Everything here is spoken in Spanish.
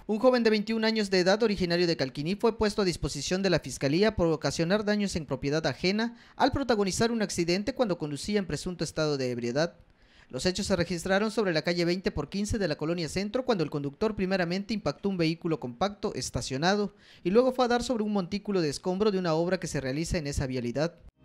Un joven de 21 años de edad, originario de Calquiní, fue puesto a disposición de la Fiscalía por ocasionar daños en propiedad ajena al protagonizar un accidente cuando conducía en presunto estado de ebriedad. Los hechos se registraron sobre la calle 20 por 15 de la Colonia Centro, cuando el conductor primeramente impactó un vehículo compacto estacionado y luego fue a dar sobre un montículo de escombro de una obra que se realiza en esa vialidad.